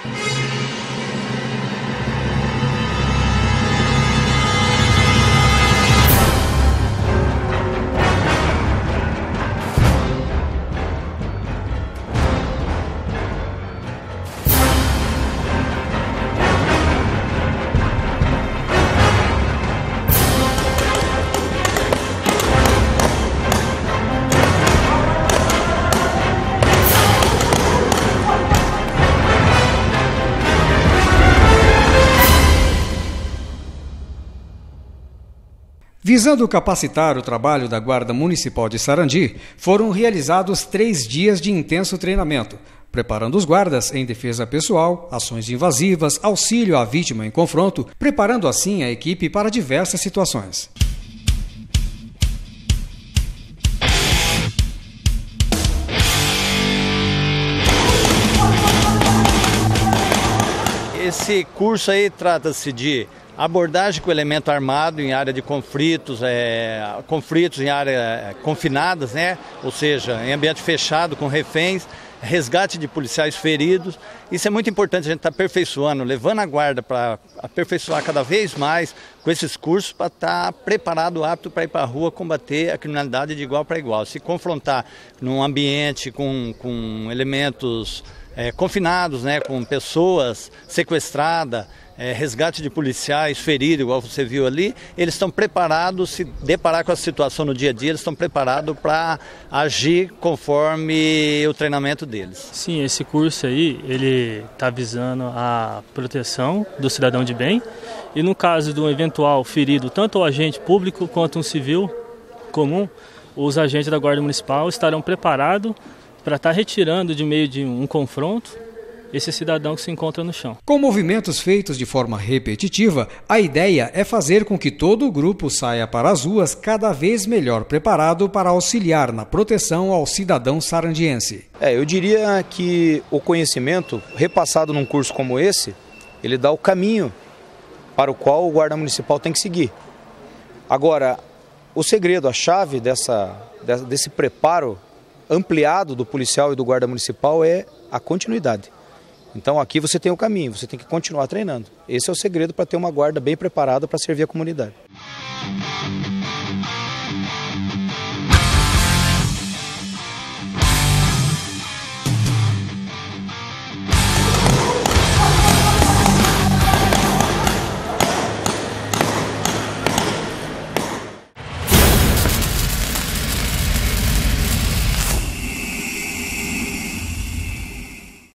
Visando capacitar o trabalho da Guarda Municipal de Sarandi, foram realizados 3 dias de intenso treinamento, preparando os guardas em defesa pessoal, ações invasivas, auxílio à vítima em confronto, preparando assim a equipe para diversas situações. Esse curso aí trata-se de abordagem com elemento armado em área de conflitos, conflitos em área confinadas, né? Ou seja, em ambiente fechado com reféns, resgate de policiais feridos. Isso é muito importante, a gente está aperfeiçoando, levando a guarda para aperfeiçoar cada vez mais com esses cursos para estar preparado, apto para ir para a rua combater a criminalidade de igual para igual. Se confrontar num ambiente com elementos confinados, né, com pessoas sequestradas, resgate de policiais feridos, igual você viu ali, eles estão preparados, se deparar com a situação no dia a dia, eles estão preparados para agir conforme o treinamento deles. Sim, esse curso aí, ele está visando a proteção do cidadão de bem e no caso de um eventual ferido, tanto o agente público quanto um civil comum, os agentes da Guarda Municipal estarão preparados para estar retirando de meio de um confronto esse cidadão que se encontra no chão. Com movimentos feitos de forma repetitiva, a ideia é fazer com que todo o grupo saia para as ruas cada vez melhor preparado para auxiliar na proteção ao cidadão sarandiense. Eu diria que o conhecimento repassado num curso como esse, ele dá o caminho para o qual o guarda municipal tem que seguir. Agora, o segredo, a chave desse preparo ampliado do policial e do guarda municipal é a continuidade. Então aqui você tem o caminho, você tem que continuar treinando. Esse é o segredo para ter uma guarda bem preparada para servir a comunidade.